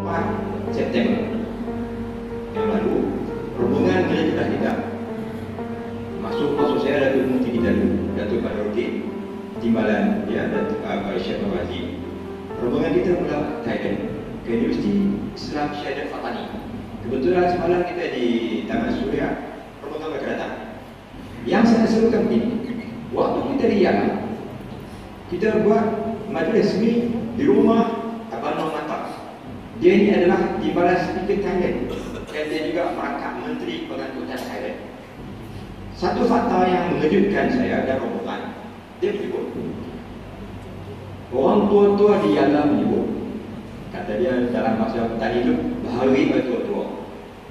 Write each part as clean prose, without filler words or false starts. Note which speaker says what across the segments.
Speaker 1: 4 September yang lalu, rombongan Melayu Kedah kita masuk saya Datuk Mufti kita dulu, Datuk Badruddin Timbalan dia dan Syekh Mawati. Rombongan kita mula Thailand ke Universiti Islam Syahadat Fatani. Kebetulan semalam kita di Taman Suria, rombongan mereka datang. Yang saya serukan begini, waktu kita di Yaman, kita buat majlis ni di rumah Abang Nur Mata. Dia ini adalah Timbalan Speaker Thailand dan dia juga merangkap Menteri Pengangkutan Thailand. Satu fakta yang mengejutkan saya dan rombongan, dia menyebut orang tua-tua di Yaman menyebut, kata dia dalam bahasa petani itu, bahari tua-tua.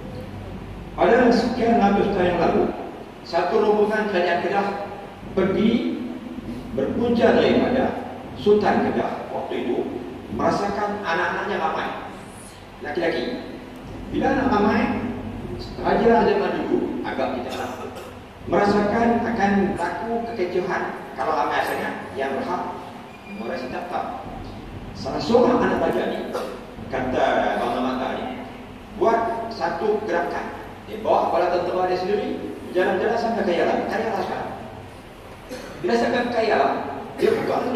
Speaker 1: Pada sekian ratus tahun yang lalu, satu rombongan kerajaan Kedah pergi berpunca daripada Sultan Kedah waktu itu merasakan anak-anaknya ramai, laki-laki. Bila anak ramai, Raja zaman dulu agak kita merasakan akan berlaku kekecohan kalau ramai sangat yang berhak merasa tak. Salah seorang anak raja ni, kata Bang Mata ni, buat satu gerakan. Dia bawa kepala tentera dia sendiri, jalan-jalan sampai ke Yaman. Kayalah sekarang. Bila sampai ke Yaman, dia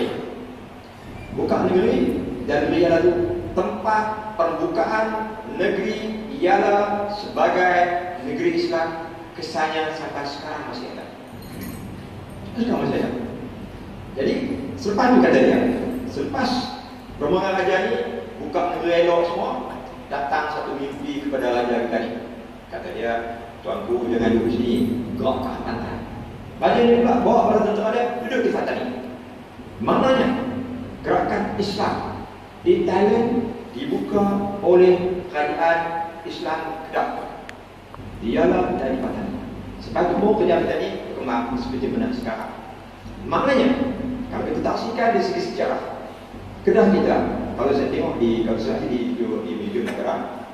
Speaker 1: buka negeri dan dia lalu tempat pembukaan negeri ialah sebagai negeri Islam. Kesannya sampai sekarang masih ada. Sekarang masih ada. Jadi selepas itu kata dia, selepas rombongan raja ni buka negeri elok semua, datang satu mimpi kepada raja kita ni. Kata dia, tuanku jangan duduk sini, gerak ke pantai. Raja ni pula bawa para tentera dia duduk di pantai ni. Maknanya gerakan Islam di Thailand dibuka oleh kerajaan Islam Kedah. Dialah dari Patani. Sebab itu kerja kita ni berkembang seperti mana sekarang. Maknanya, kalau kita taksikan dari segi sejarah, Kedah kita, kalau saya tengok kalau saya di Museum Negara,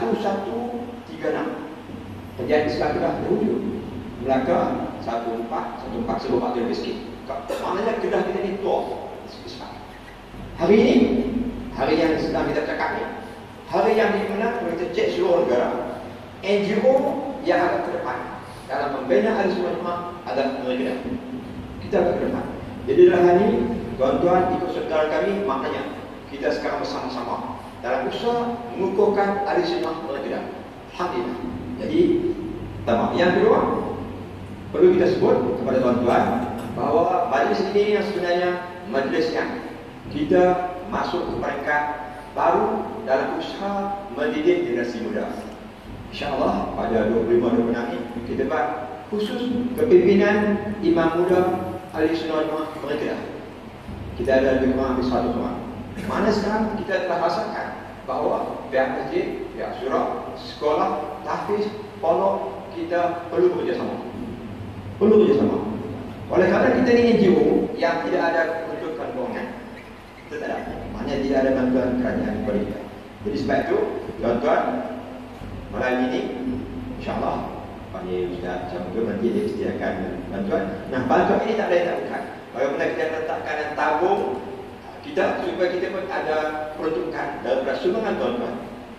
Speaker 1: 1136 kerajaan Islam Kedah terwujud. Melaka 1414 sebelum waktu lebih sikit. Maknanya Kedah kita ni tua Islam. Hari ini, hari yang sedang kita cakap ni, hari yang dimana kita cek seluruh negara, NGO yang agak ke depan dalam membina Ahlussunnah Wal Jamaah adalah mereka. Kita agak ke depan. Jadi dalam hal ini, tuan-tuan ikut saudara kami, maknanya kita sekarang bersama-sama dalam usaha mengukuhkan Ahlussunnah Wal Jamaah. Alhamdulillah. Jadi, pertama. Yang kedua, perlu kita sebut kepada tuan-tuan bahawa majlis ini yang sebenarnya majlis yang kita masuk ke peringkat baru dalam usaha mendidik generasi muda. InsyaAllah pada 25-26 ini kita buat khusus kepimpinan Imam Muda Ahlussunnah Wal Jamaah mereka. Kita ada lebih kurang 100 orang. Mana sekarang kita telah rasakan bahawa pihak masjid, pihak surau, sekolah, tahfiz, pondok, kita perlu bekerjasama. Perlu bekerjasama. Oleh kerana kita ini NGO yang tidak ada keuntungan kewangan, kita tak ada. Maknanya tidak ada bantuan kerajaan kepada kita. Jadi sebab itu, tuan-tuan, malam ini, insyaAllah panggil Ustaz Syamsul nanti dia sediakan bantuan. Nah, bantuan ini tak boleh tak bukan. Bagaimana kita letakkan dan tabung kita supaya kita pun ada peruntukan dalam sumbangan tuan-tuan.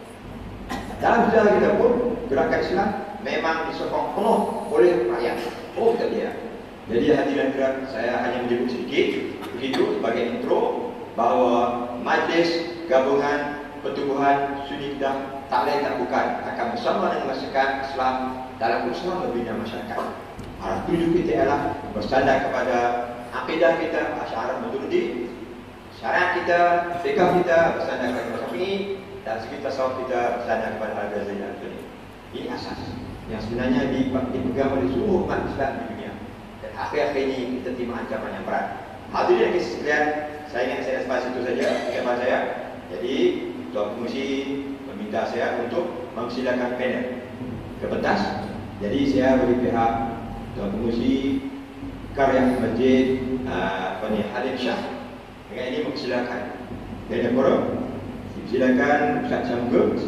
Speaker 1: Dalam sejarah kita pun gerakan Islam memang disokong penuh oleh rakyat. Oh kita dia. Jadi hadirin hadirat saya hanya menyebut sedikit begitu sebagai intro bahawa Majlis Gabungan Pertubuhan Sunni Kedah tak lain tak bukan akan bersama dengan masyarakat Islam dalam usaha membina masyarakat. Arah tuju kita ialah bersandar kepada akidah kita, Asy'ariyah Maturidi, syariat kita, fikah kita bersandar kepada Syafi'i, dan segi tasawuf kita bersandar kepada Al-Ghazali Al-Ghazali. Ini asas yang sebenarnya dipegang oleh seluruh umat Islam di dunia. Dan akhir-akhir ini kita terima ancaman yang berat. Hadirin sekalian, saya ingat saya sampai situ saja ucapan saya. Jadi Tuan Pengerusi meminta saya untuk mempersilakan panel ke pentas. Jadi saya bagi pihak Tuan Pengerusi Karya Masjid Halim Shah dengan ini mempersilakan panel forum. Silakan Ustaz Syamsul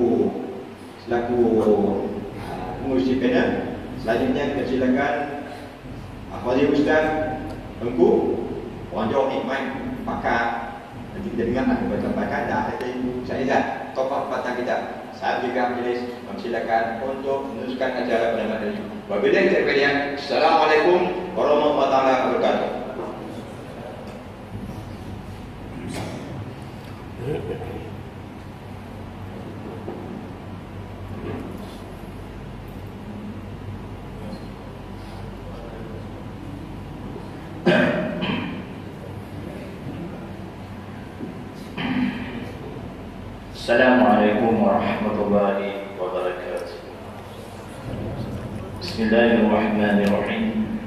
Speaker 1: selaku pengerusi panel. Selanjutnya kita silakan Fadil Ustaz Engku, orang Johor ni main pakar. Nanti kita dengar apa yang sampaikan. Dah ada saya Izzat, tokoh Tempatan pertanyaan kita. Saya juga majlis memsilakan untuk meneruskan acara pada malam ini. Wabillahi taufiq. Assalamualaikum warahmatullahi wabarakatuh.
Speaker 2: Assalamualaikum warahmatullahi wabarakatuh. Bismillahirrahmanirrahim.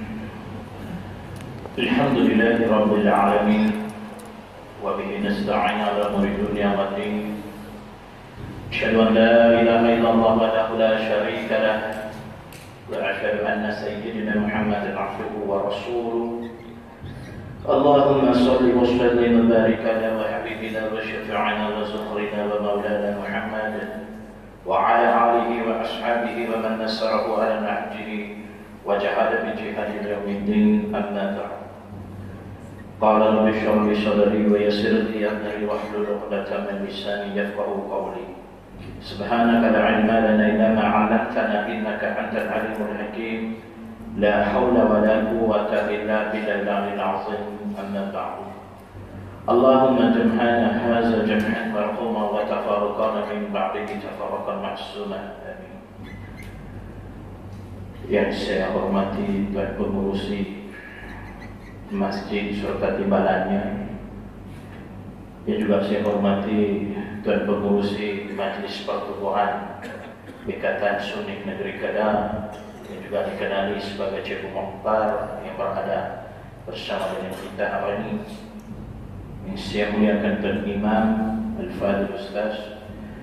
Speaker 2: Alhamdulillahi rabbil alamin. Wa bihi nasta'in 'ala umuri dunya wad din. Asyhadu an la ilaha illallah wahdahu la syarika lah. Wa asyhadu anna sayyidina Muhammadan 'abduhu wa rasuluh. اللهم صل وسلم وبارك على وحبيبنا وشفيعنا وزهرنا ومولانا محمد وعلى آله وأصحابه ومن نصره على نهجه وجاهد بجهاد يوم الدين أما بعد. قال رب اشرح لي صدري ويسر لي أمري واحلل عقدة من لساني يفقهوا قولي. سبحانك لا علم لنا إلا ما علمتنا إنك أنت العليم الحكيم. لا حول ولا قوة إلا بالله العظيم. أما بعد. اللهم جمعنا هذا جمعا مرحوما وتفرقنا من بعده تفرقا معصوما. آمين. Yang saya hormati Tuan Pengurusi Masjid serta timbalannya, yang juga saya hormati Tuan Pengurusi Majlis Pertubuhan Ikatan Sunni Negeri Kedah, yang juga dikenali sebagai Cikgu Mukhtar yang berada bersama dengan kita hari ini. Yang saya muliakan Tuan Imam Al-Fadhil Ustaz,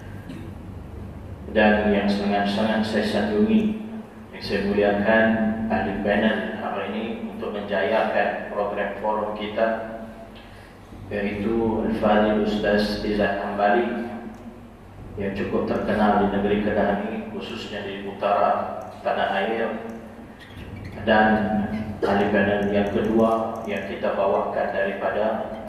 Speaker 2: dan yang sangat-sangat saya sanjungi, yang saya muliakan ahli panel hari ini untuk menjayakan program forum kita, yaitu Al-Fadhil Ustaz Izzat Hambali yang cukup terkenal di negeri Kedah ini, khususnya di utara tanah air. Dan ahli panel yang kedua yang kita bawakan daripada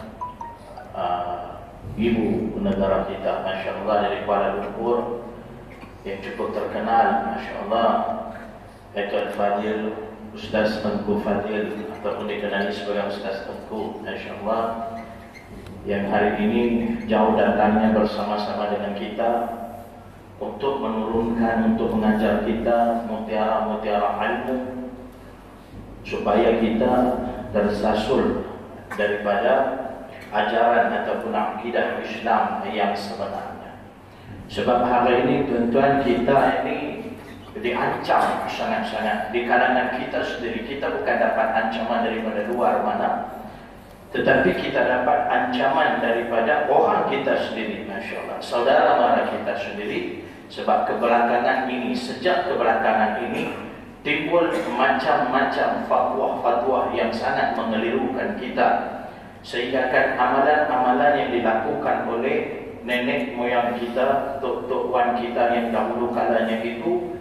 Speaker 2: ibu negara kita, Masya Allah, dari Kuala Lumpur, yang cukup terkenal, Masya Allah, yaitu Al-Fadhil Ustaz Tengku Fadhil, ataupun dikenali sebagai Ustaz Tengku, Masya Allah, yang hari ini jauh datangnya bersama-sama dengan kita untuk menurunkan, untuk mengajar kita mutiara-mutiara ilmu, supaya kita tersasul daripada ajaran ataupun akidah Islam yang sebenarnya. Sebab hari ini tuan-tuan, kita ini diancam sangat-sangat di kalangan kita sendiri. Kita bukan dapat ancaman daripada luar mana, tetapi kita dapat ancaman daripada orang kita sendiri. Masya Allah, saudara mara kita sendiri. Sebab kebelakangan ini, sejak kebelakangan ini, timbul macam-macam fatwa-fatwa yang sangat mengelirukan kita, sehingga kan amalan-amalan yang dilakukan oleh nenek moyang kita, tok-tok wan kita yang dahulu kalanya itu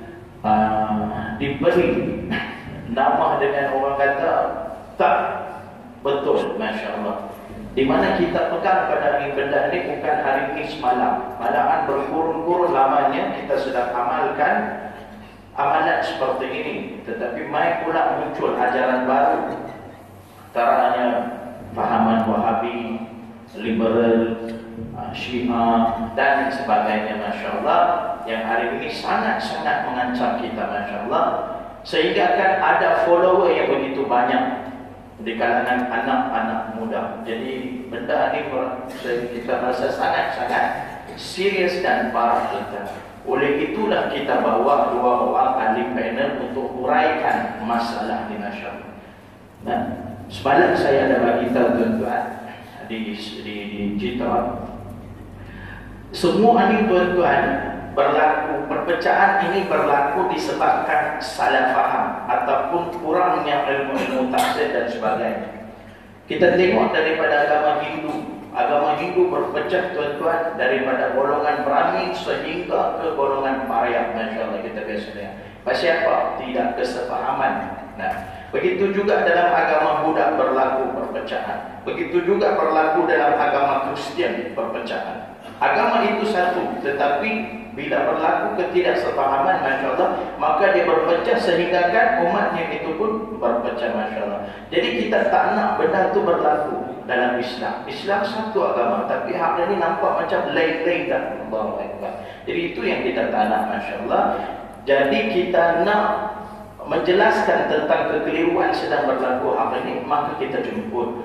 Speaker 2: diberi nama dengan orang kata tak betul, Masya Allah. Di mana kita pegang pada benda ini bukan hari ini semalam, malahan berkurun-kurun lamanya kita sedang amalkan amalan seperti ini. Tetapi mai pula muncul ajaran baru, antaranya fahaman Wahabi, liberal, Syiah dan sebagainya, Masya Allah, yang hari ini sangat-sangat mengancam kita, Masya Allah, sehingga kan ada follower yang begitu banyak di kalangan anak-anak muda. Jadi benda ini kita rasa sangat-sangat serius dan parah kita. Oleh itulah kita bawa dua orang ahli panel untuk uraikan masalah di nasional. Nah, semalam saya ada bagi tahu tuan-tuan di Citra, semua ini tuan-tuan berlaku, perpecahan ini berlaku disebabkan salah faham ataupun kurangnya ilmu-ilmu tafsir dan sebagainya. Kita tengok daripada agama Hindu berpecah tuan-tuan, daripada golongan Brahmin sehingga ke golongan Parya. Masya Allah, kita biasa lihat. Pasal apa? Tidak kesepahaman. Nah, begitu juga dalam agama Buddha berlaku perpecahan. Begitu juga berlaku dalam agama Kristian perpecahan. Agama itu satu, tetapi bila berlaku ketidaksepahaman, Masya Allah, maka dia berpecah sehinggakan umatnya itu pun berpecah, Masya Allah. Jadi kita tak nak benda itu berlaku dalam Islam. Islam satu agama, tapi hari ini nampak macam lain-lain dah. Allahu Akbar. Jadi itu yang kita tak nak, Masya Allah. Jadi kita nak menjelaskan tentang kekeliruan sedang berlaku hari ini, maka kita jemput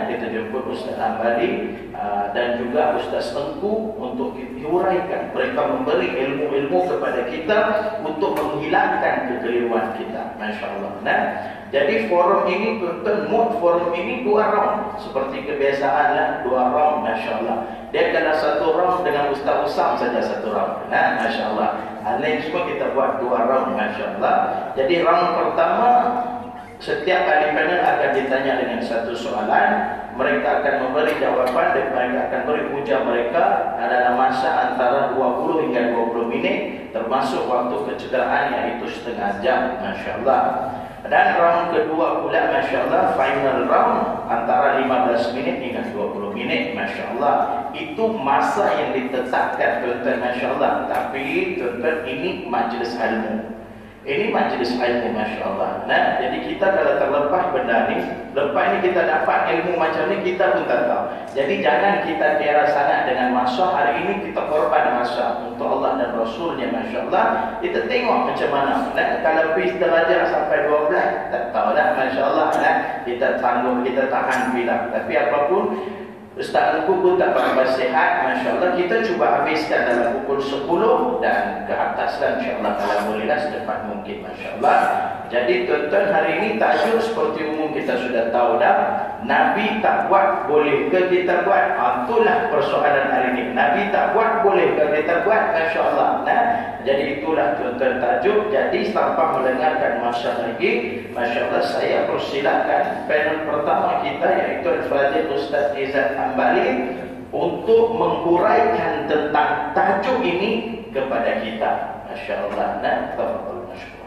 Speaker 2: Ustaz Ambali dan juga Ustaz Tengku untuk diuraikan. Mereka memberi ilmu-ilmu kepada kita untuk menghilangkan kekeliruan kita, Masya Allah. Jadi forum ini, mood forum ini 2 round, seperti kebiasaan lah, 2 round, Masya Allah. Dia kena 1 round dengan Ustaz Usam saja 1 round, Masya Allah. Lain semua kita buat 2 round, Masya Allah. Jadi round pertama, setiap ahli panel akan ditanya dengan 1 soalan. Mereka akan memberi jawaban dan mereka akan beri ujar mereka dalam masa antara 20 hingga 20 minit, termasuk waktu kecederaan yaitu setengah jam, Masya Allah. Dan round kedua pula, Masya Allah, final round antara 15 minit hingga 20 minit, Masya Allah. Itu masa yang ditetapkan, tuan-tuan, Masya Allah. Tapi tuan-tuan, ini majlis ilmu. Ini majlis ilmu, Masya Allah. Jadi kita kalau terlepas benda ni, lepas ni kita dapat ilmu macam ni, kita pun tak tahu. Jadi jangan kita kira sangat dengan masa. Hari ini kita korban masa untuk Allah dan Rasulnya, Masya Allah. Kita tengok macam mana. Kalau pergi belajar sampai 12, tak tahu dah, Masya Allah. Kita tanggung, kita tahan bilang. Tapi apapun, Ustaz Tengku pun tak berapa sihat, Masya Allah. Kita cuba habiskan dalam pukul 10 dan ke atas lah, Insya Allah. Alhamdulillah, secepat mungkin, Masya Allah. Jadi tuan-tuan, hari ini tajuk seperti umum kita sudah tahu dah. Nabi tak buat, boleh ke kita buat? Itulah persoalan hari ini. Nabi tak buat, boleh ke kita buat? Masya Allah. Jadi itulah tuan-tuan tajuk. Jadi tanpa mendengarkan masa lagi, Masya Allah, saya persilakan panel pertama kita, iaitu Al-Fadhil Ustaz Izzat Ambali, untuk menguraikan tentang tajuk ini kepada kita. Masya Allah. Tafadhal masyaallah.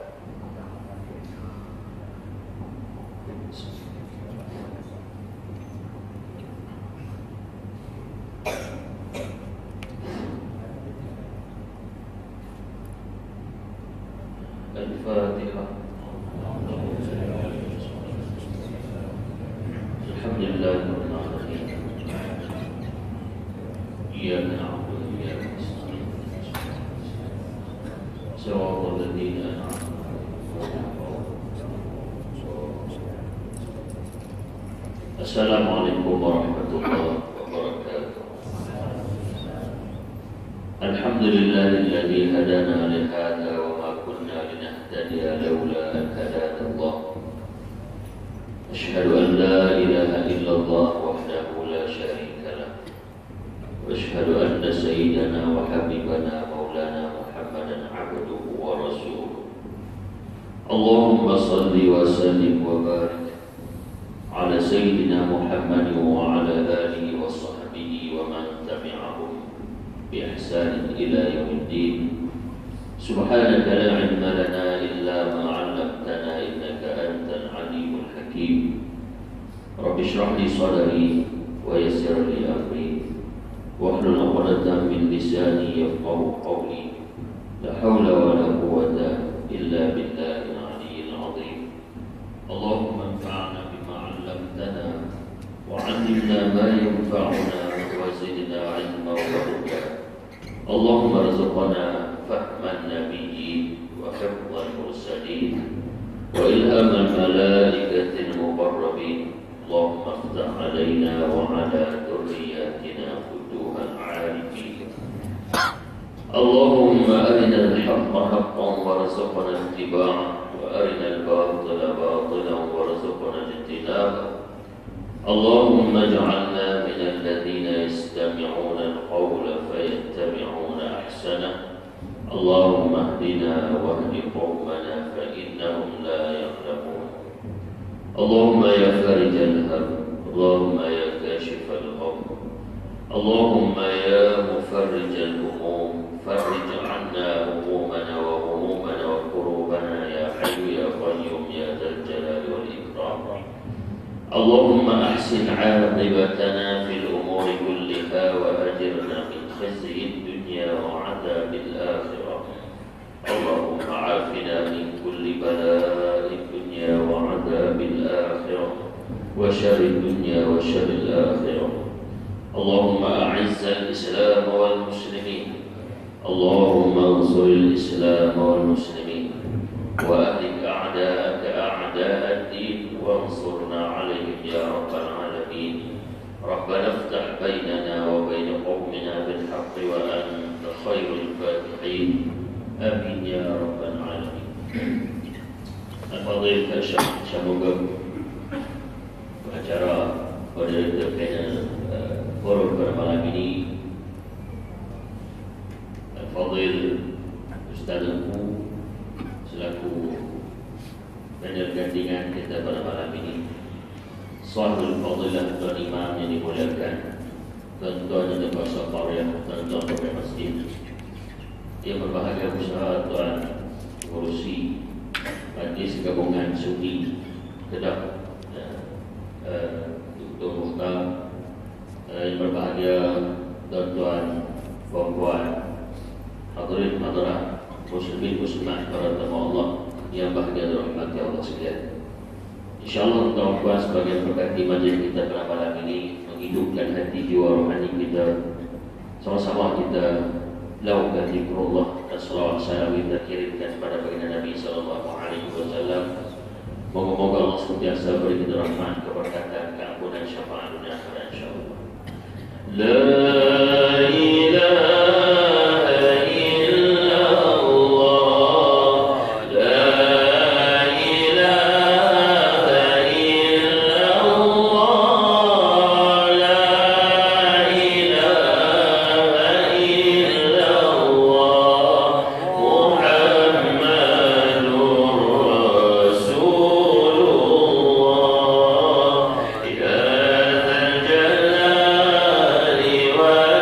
Speaker 3: Al-Fatihah. Alhamdulillahirabbil alamin. Iyyaka na'budu wa iyyaka nasta'in. Shiratal ladzina an'amta 'alaihim. Assalamualaikum warahmatullahi wabarakatuh. Alhamdulillahilladzi hadana li hadza wa ma kunna linahtadiya laula an hadana Allah. Asyhadu an la ilaha illallah wahdahu la syarika lah. Wa asyhadu anna sayyidana wa habibana maulana Muhammadan abduhu wa rasuluh. Allahumma salli wa sallim wa barik ala sayyidina Muhammad wa ala alihi wa sahbihi wa man tabi'ahum bi ihsan ila yaumiddin. Subhanaka la ilma lana illa ma 'allamtana innaka antal alimul hakim. Rabbi shrah li sadri wa yassir li amri wahlul 'uqdatam min lisani yafqahu qawli. La haula wa la quwwata illa billahil 'aliyyil 'azim. Allahumma anfa'na bima 'allamtana wa 'allimna ma yanfa'una wa zidna 'ilma wa huda. Allahumma arzuqna fahman nabiyyin wa hifdhal mursalin wa ilhamal malaikatil muqarrabin. Allahumma iftah 'alaina wa 'ala dhurriyyatina futuhal 'arifin. Allahumma arina al-haqqa haqqan warzuqna ittiba'ah wa arina al-batila batilan warzuqna ijtinabah. Allahumma ij'alna min alladhina yastami'una al-qawla fayattabi'una ahsanah. Allahumma ihdina wa ihdi qawmana fa innahum la ya'lamun. Allahumma ya farijal ham, Allahumma ya kashifal gham, Allahumma ya mufarrijal humum, farrij 'anna humumana wa humumana wa kurubana ya hayyu ya qayyum ya dzal jalali wal ikram. Allahumma ahsin 'aqibatana fil umuri kulliha wa ajirna min وشر الدنيا وشر الآخرة. اللهم أعز الإسلام والمسلمين، اللهم انصر الإسلام والمسلمين، وأهلك أعداءك أعداء الدين وانصرنا عليهم يا رب العالمين. ربنا افتح بيننا وبين قومنا بالحق وأنت خير الفاتحين. آمين يا رب العالمين. Al-Fadhil Syekh Mugab pengacara moderator panel forum pada malam ini, Al-Fadhil Ustaz Engku selaku panel gantian kita pada malam ini, Sahibul Fadilah Tuan Imam yang dimuliakan, tuan-tuan dan puan-puan Qaryah, tuan-tuan pegawai masjid yang berbahagia, bersama Tuan Pengurusi Majlis Gabungan Sunni Kedah, Dr. Mukhtar, yang berbahagia tuan-tuan, puan-puan, hadirin hadirat, muslimin muslimat, para tamu Allah yang bahagia dirahmati Allah sekalian. InsyaAllah tuan-tuan, sebagai berkati majlis kita pada malam ini menghidupkan hati jiwa rohani kita, sama-sama kita lakukan zikrullah dan salawat salam kita kirimkan kepada baginda Nabi SAW. Moga-moga Allah sentiasa beri kita rahmat, keberkatan, keampunan, syafaat dunia akhirat insyaAllah. La ilaha
Speaker 4: wa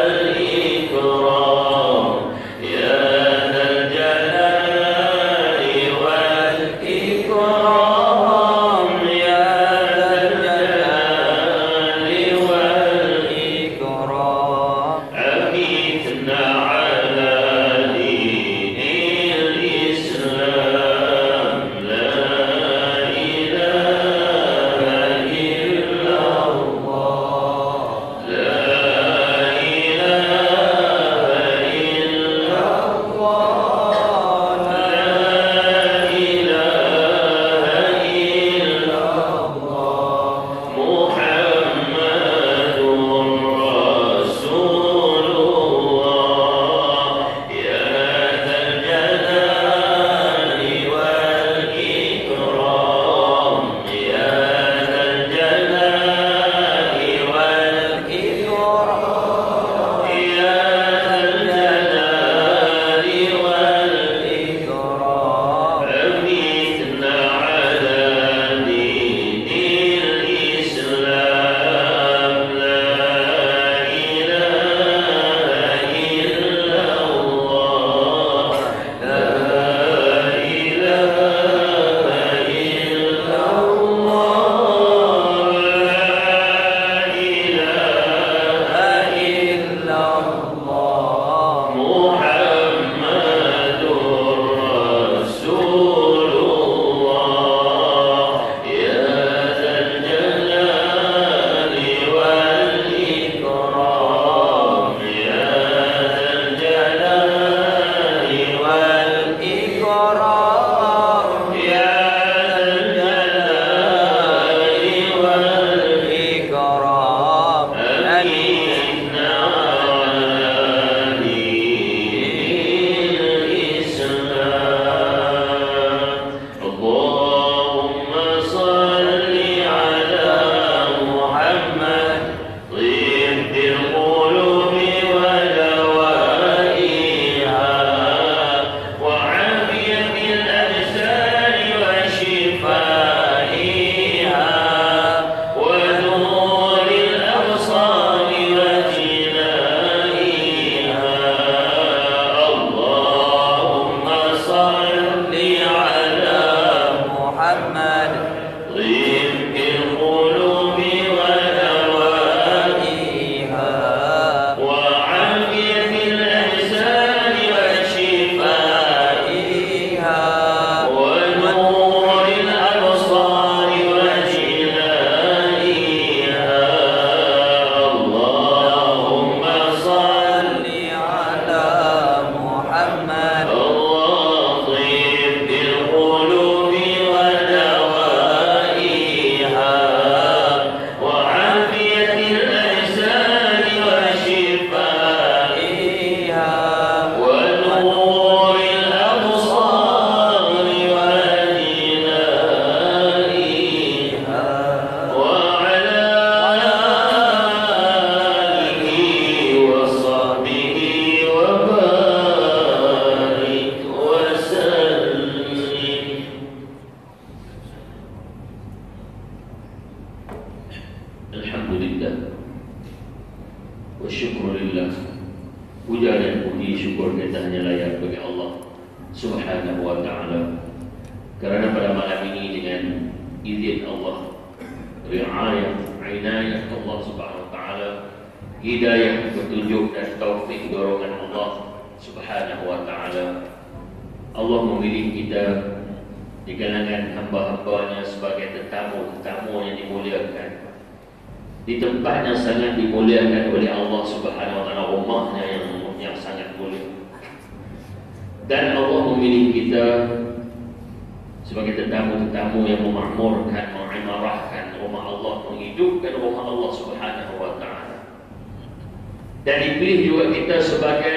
Speaker 3: Subhanahu wa ta'ala. Kerana pada malam ini dengan izin Allah, riayah, inayah Allah Subhanahu wa ta'ala, hidayah, petunjuk dan taufik dorongan Allah Subhanahu wa ta'ala, Allah memilih kita di kalangan hamba-hambanya sebagai tetamu-tetamu yang dimuliakan di tempat yang sangat dimuliakan oleh Allah Subhanahu wa ta'ala, rumahnya yang sangat mulia. Dan Allah memilih kita sebagai tetamu-tetamu yang memakmurkan, mengimarahkan rumah Allah, menghidupkan rumah Allah Subhanahu wa ta'ala. Dan dipilih juga kita sebagai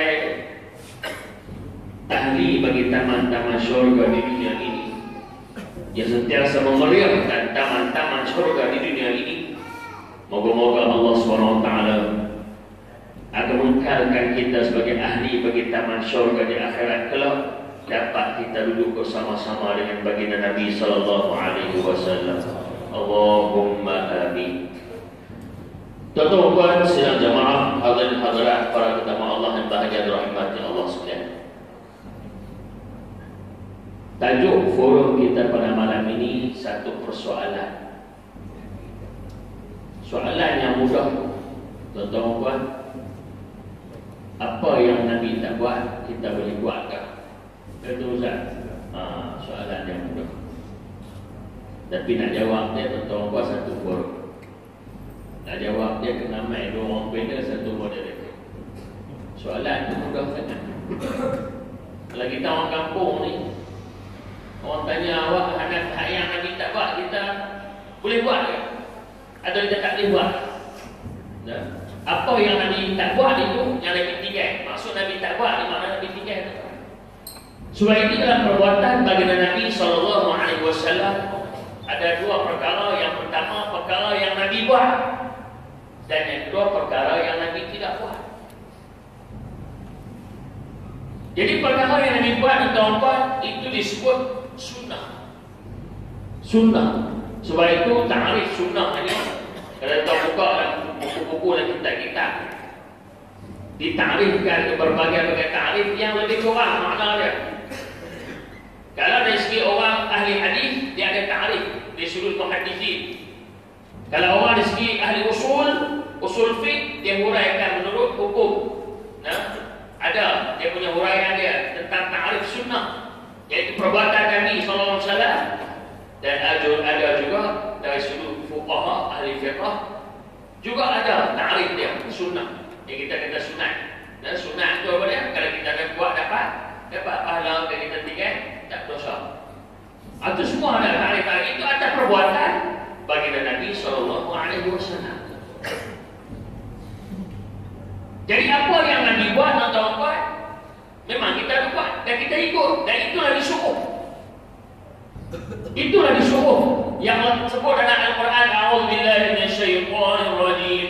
Speaker 3: ahli bagi taman-taman syurga di dunia ini, yang sentiasa memeriahkan taman-taman syurga di dunia ini. Moga-moga Allah SWT akan mengkalkan kita sebagai ahli bagi taman syurga di akhirat kelak, dapat kita duduk bersama-sama dengan baginda Nabi sallallahu alaihi wasallam. Allahumma amin. Tuan-tuan, sidang jamaah, hadirin hadirat, para tetamu Allah yang bahagia dirahmati Allah sekalian. Tajuk forum kita pada malam ini satu persoalan. Soalan yang mudah, tuan-tuan. Apa yang Nabi tak buat, kita boleh buatkah? Itu Ustaz. Soalan yang mudah. Tapi nak jawab dia, tuan-tuan, satu forum. Nak jawab dia kena main dua orang panel, satu moderator. Soalan itu mudah sangat. Kalau kita orang kampung ni, orang tanya awak hak yang Nabi tak buat, kita boleh buat ke? Atau kita tak boleh buat? Nah, apa yang Nabi tak buat itu yang Nabi tinggal. Maksud Nabi tak buat di mana Nabi tinggal. Sebab itu dalam perbuatan baginda Nabi SAW ada dua perkara. Yang pertama perkara yang Nabi buat, dan yang kedua perkara yang Nabi tidak buat. Jadi perkara yang Nabi buat, tuan-tuan, itu disebut sunnah. Sunnah. Sebab itu ta'rif sunnah ni, kalau tuan buka dalam buku-buku dan kitab-kitab, ditarifkan berbagai-bagai tarif yang lebih kurang makna dia. Kalau dari segi orang ahli hadis, dia ada ta'rif di sudut muhaddisin. Kalau orang dari segi ahli usul fiqh, dia huraikan menurut hukum. Nah, ada dia punya huraian dia tentang ta'rif sunnah, iaitu perbuatan Nabi SAW. Dan ada juga dari sudut fuqaha ahli fiqh juga ada ta'rif dia sunnah. Yang kita kata sunat. Dan sunat itu apa dia? Kalau kita ada buat dapat pahala, dan kita tinggal tak dosa. Itu semua ada ta'rif. Itu ada perbuatan baginda Nabi SAW. Jadi apa yang Nabi buat atau buat, memang kita buat dan kita ikut, dan itulah disuruh. Itulah disuruh yang disebut dalam Al-Quran, a'udzubillahi minasyaitonir rajim.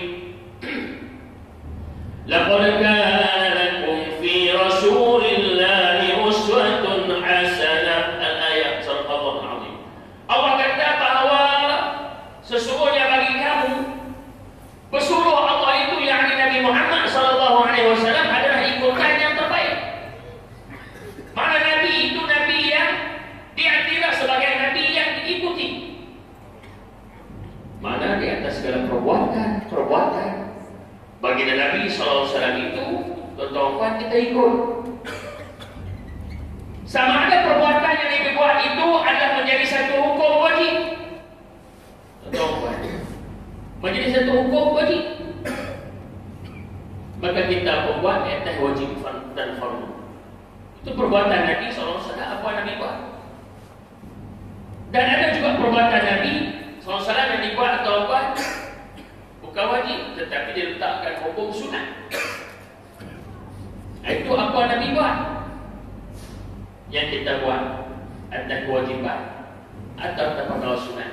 Speaker 3: Laqad kana lakum fi Rasulillahi uswatun hasanah. Al-ayat surah Al-Azim. Allah kata bahawa sesungguhnya bagi kamu pesuruh Allah itu, yakni Nabi Muhammad SAW, adalah ikutan yang terbaik. Mana Nabi itu Nabi yang diiktiraf sebagai Nabi yang diikuti. Mana di atas segala perbuatan baginda Nabi SAW itu, tuan-tuan, kita ikut. Sama ada perbuatan yang Nabi buat itu adalah menjadi satu hukum wajib, tuan-tuan, menjadi satu hukum wajib, maka kita membuat atas wajib dan fardu. Itu perbuatan Nabi SAW. Apa Nabi buat? Dan ada juga perbuatan Nabi SAW yang dibuat, tuan-tuan, bukan wajib, tetapi dia letakkan hukum sunat. Itu apa Nabi buat? Yang kita buat atas kewajiban atau atas perkara sunat.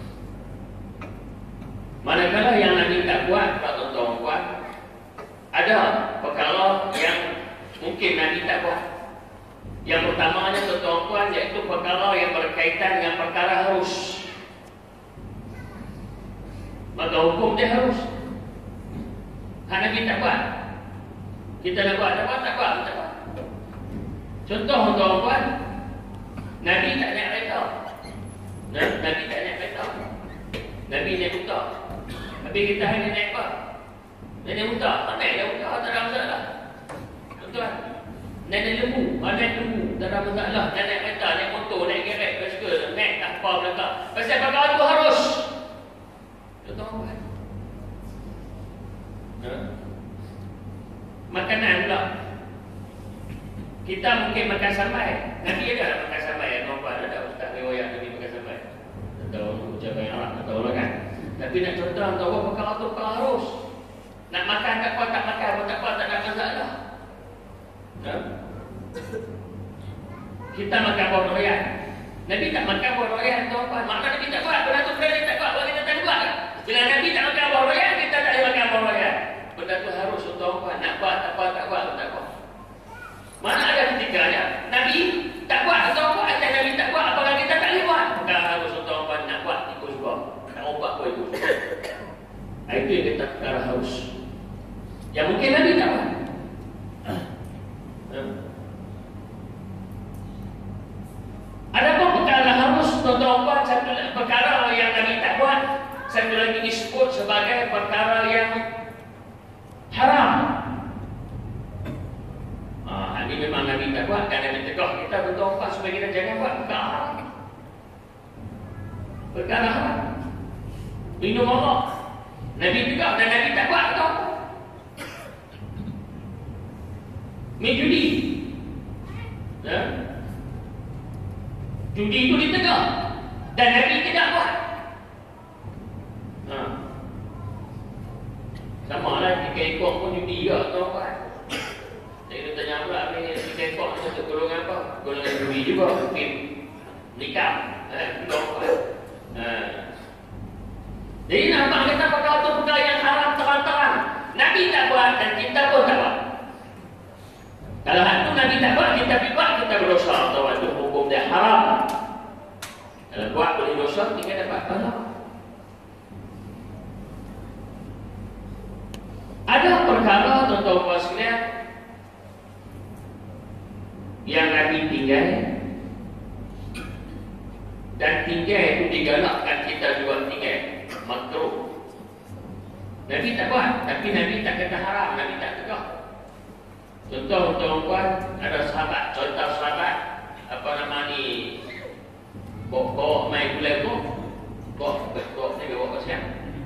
Speaker 3: Manakala yang Nabi tak buat, tuan-tuan, ada perkara yang mungkin Nabi tak buat. Yang pertamanya, tuan-tuan, iaitu perkara yang berkaitan dengan perkara harus. Maka hukum dia harus. Nabi tak buat. Kita nak buat, tak buat.
Speaker 4: Contoh tuan-tuan, Nabi tak naik kereta. Nabi tak naik kereta. Nabi naik unta. Habis kita hanya naik apa? Naik unta. Naik unta tak ada masalah. Tuan-tuan, naik lembu. Naik lembu tak ada masalah. Naik kereta, naik motor, naik kereta, basikal, naik apa belakang. Pasal perkara tu harus. Tuan-tuan. Makanan pula. Kita mungkin makan sambai. Nabi ada makan sambai. Tuan-tuan ada ustaz riwayat Nabi makan sambai. Atau ucapan Arab atau orang kan. Tapi nak contoh tahu perkara tu perkara harus. Nak makan tak apa, tak makan pun tak apa, tak ada masalah. Kita makan buah durian. Nabi tak makan buah durian tuan-tuan. Makna Nabi tak buat. Benda tu Nabi tak buat. Kita tak buat. Bila Nabi tak makan buah durian, kita tak boleh makan buah durian. Benda tu harus tuan-tuan. Nak buat tak apa, tak buat, tak buat. Mana ada ketikanya Nabi tak buat tuan-tuan. Dan Nabi tak buat, apakah kita tak boleh buat? Bukan harus tuan-tuan nak buat ikut sebab. Tak ubah pun ikut sebab. Itu yang kita perkara harus. Yang mungkin Nabi tak buat. Ada pun perkara harus tuan-tuan. Satu perkara yang Nabi tak buat, satu lagi disebut sebagai perkara yang haram. Ini memang Nabi tak buat. Dan Nabi tegak kita tuan-tuan supaya kita jangan buat perkara haram. Perkara haram. Minum Allah. Nabi tegak dan Nabi tak buat tuan-tuan. Main judi. Judi itu ditegak dan Nabi tidak buat. Sama lah jika ekor pun judi juga tuan-tuan. Saya tanya pula ni jika ekor ni satu golongan apa? Golongan judi juga mungkin nikah. Tuan-tuan. Jadi nampak kita perkara tu perkara yang haram terang-terang. Nabi tak buat dan kita pun tak buat. Kalau hal tu Nabi tak buat, kita buat, kita berdosa. Tuan-tuan, itu hukum dia haram. Kalau buat boleh dosa, kita dapat pahala. Ada perkara tuan-tuan sekalian yang Nabi tinggal dan tinggal itu digalakkan kita juga tinggal makruh. Nabi tak buat, tapi Nabi tak kata haram, Nabi tak tegak. Contoh tuan-tuan, ada sahabat, contoh sahabat apa nama ni, bawa main gulai tu, bawa ni bawa siang.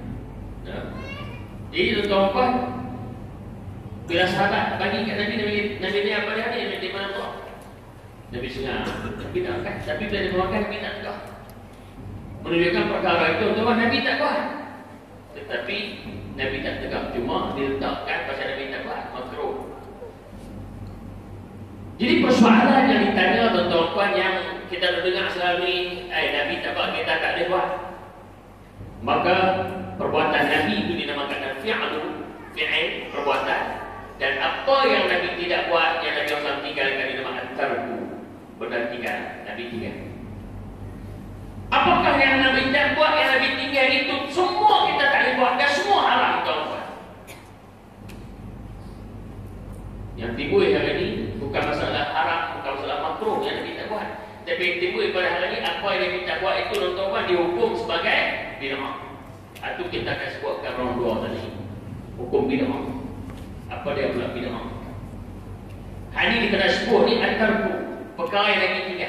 Speaker 4: Jadi tuan-tuan, bila sahabat bagi kat Nabi ni apa dia ni, Nabi mana tu? Nabi senang, Nabi tak makan, tapi bila dia makan Nabi tak tegak. Menunjukkan perkara itu tuan-tuan, Nabi tak buat. Tetapi Nabi tak tegak, cuma diletakkan pasal Nabi tak buat, makruh. Jadi persoalan yang ditanya tuan-tuan yang kita dengar selalu ni, Nabi tak buat, kita tak boleh buat. Maka perbuatan Nabi itu dinamakan fi'il, perbuatan. Dan apa yang Nabi tidak buat, yang Nabi SAW tinggalkan dinamakan tarku, benda tinggal, Nabi tinggal. Apakah yang Nabi tak buat, yang Nabi tinggal itu semua kita tak boleh buat dan semua haram tuan-tuan. Yang timbul hari ini bukan masalah haram, bukan masalah makruh yang Nabi tak buat. Tapi timbul pada hari ini apa yang Nabi tak buat itu tuan-tuan dihukum sebagai bid'ah. Itu kita akan sebutkan round 2 tadi. Hukum bid'ah. Apa dia pula bid'ah? Hari ini kita sebut ni at-tarku, perkara yang Nabi tinggal.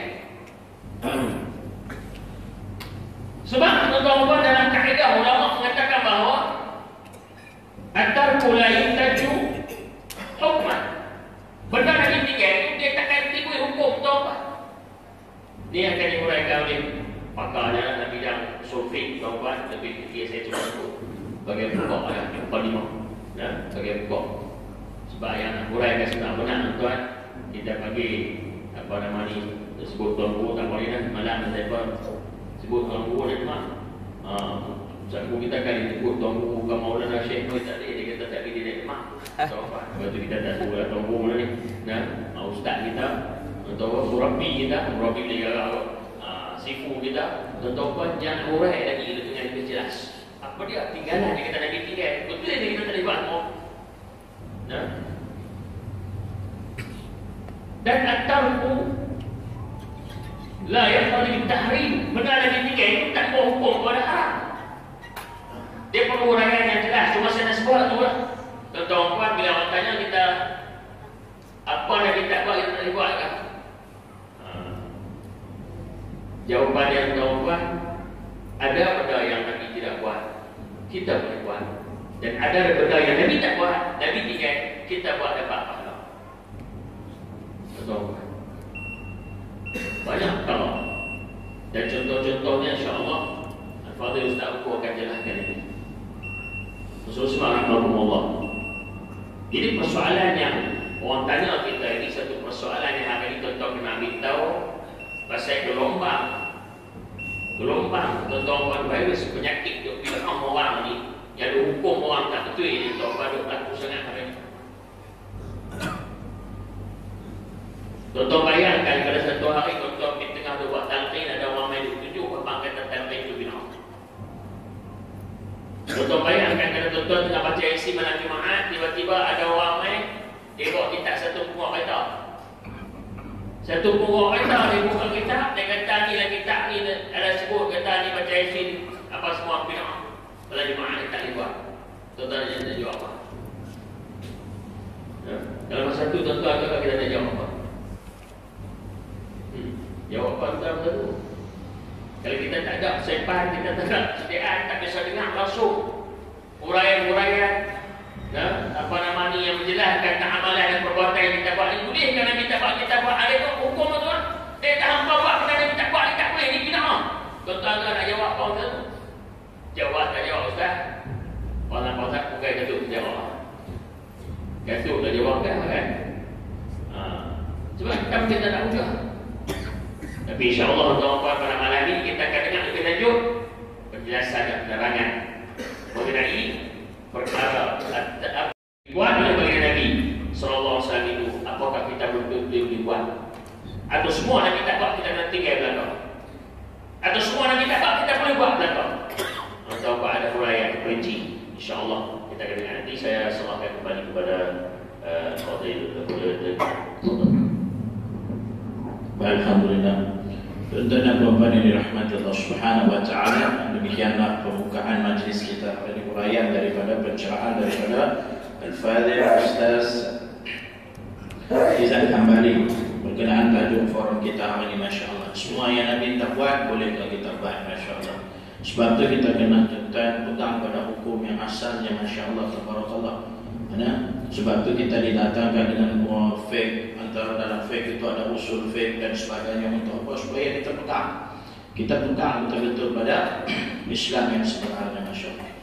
Speaker 4: Sebab tuan-tuan dalam kaedah ulama mengatakan bahawa at-tarku la yuntaju hukman. Benda Nabi tinggal itu dia takkan timbul hukum tuan-tuan. Ini akan diuraikan oleh pakarnya Nabi dan Sulfik tuan-tuan. Lebih fikir saya cuma itu bagai pokok yang kelima, bagai pokok. Sebab yang nak uraikan senang benar tuan, kita bagi apa nama ni, sebut tuan guru tak boleh dah malam saya pun sebut tuan guru ni mak. Satu kita kali sebut tuan guru bukan Maulana Syekh pun tak ada, dia kata tak boleh dia mak. Tuan-tuan, lepas tu kita tak sebut tuan guru ni. Ustaz kita, tuan murabi kita, murabi dia sifu kita, tuan-tuan jangan urai lagi dengan jelas. Apa dia tinggalan dia kata Nabi tinggal. Betul dia kita tak boleh buat. Dan at-tarku la yaqtadi bit-tahrim. Benda yang ditinggal itu tak berhukum kepada haram. Dia perlu uraian yang jelas. Cuma saya nak sebut tu lah. Tuan-tuan, bila orang tanya kita apa yang kita buat, kita tak buat kan? Jawapan yang tuan-tuan, ada benda yang Nabi tidak buat, kita boleh buat. Dan ada benda yang Nabi tak buat, Nabi tinggal, kita buat dapat pahala. Tuan-tuan, banyak kalau. Dan contoh-contohnya insya-Allah Al-Fadhil Ustaz Buku akan jelaskan ini. Bismillahirrahmanirrahim. Ini persoalan yang orang tanya kita, ini satu persoalan yang hari ini tuan-tuan kena ambil tahu pasal gelombang. Tuan-tuan, virus penyakit duk bilang orang ni yang dihukum orang tak betul ini tuan-tuan duk berlaku sangat hari ini. Tuan-tuan bayangkan pada satu hari tuan-tuan di tengah tu buat talqin, ada orang main duk tunjuk apa kata talqin tu bilang. Tuan-tuan bayangkan kalau tuan-tuan tengah baca isi malam Jumaat, tiba-tiba ada orang main dia bawa kitab satu buah kereta. Satu buah kereta dia buka kitab, dia kata ni lah kitab ni ada sebut kata ni baca isi apa semua bina. Malam Jumaat dia tak boleh buat. Tuan-tuan nak jawab apa? Kalau masa tu tuan-tuan agak kita nak jawab apa? Jawab apa tuan-tuan tu? Kalau kita tak ada sepan, kita tak ada sediaan, tak bisa dengar langsung uraian-uraian, apa nama ni yang menjelaskan amalan dan perbuatan yang kita buat. Ini boleh kerana kita buat ada tu hukum tu kan? Dia tak hampa buat kerana kita buat, dia tak boleh, ini bid'ah. Tuan-tuan nak jawab apa tu? Jawab tak jawab Ustaz? Orang Ustaz bukan Datuk jawab. Datuk dah jawab kan? Sebab kita tak ujah. Tapi insya-Allah tuan-tuan pada malam ini kita akan dengar lebih lanjut penjelasan dan penerangan mengenai perkara buat oleh baginda Nabi sallallahu alaihi wasallam itu, apakah kita betul-betul dibuat atau semua Nabi tak buat kita nak tinggal belakang, atau semua Nabi tak buat kita boleh buat belakang, atau apa ada uraian perinci. Insya-Allah kita akan dengar nanti. Saya serahkan kembali kepada Fadil.
Speaker 2: Alhamdulillah. Tuan-tuan dan puan-puan yang dirahmati Allah Subhanahu wa taala, demikianlah pembukaan majlis kita pada uraian daripada pencerahan daripada Al-Fadhil Ustaz Izan Hambali berkenaan tajuk forum kita hari ini. Masya-Allah, semua yang Nabi tak buat boleh kita buat, masya-Allah. Sebab tu kita kena pegang pada hukum yang asalnya, masya-Allah, tabarakallah. Sebab tu kita didatangkan dengan fake, antara dalam fake itu ada usul fake dan sebagainya untuk apa? Supaya kita pegang betul-betul pada Islam yang sebenarnya, masya-Allah.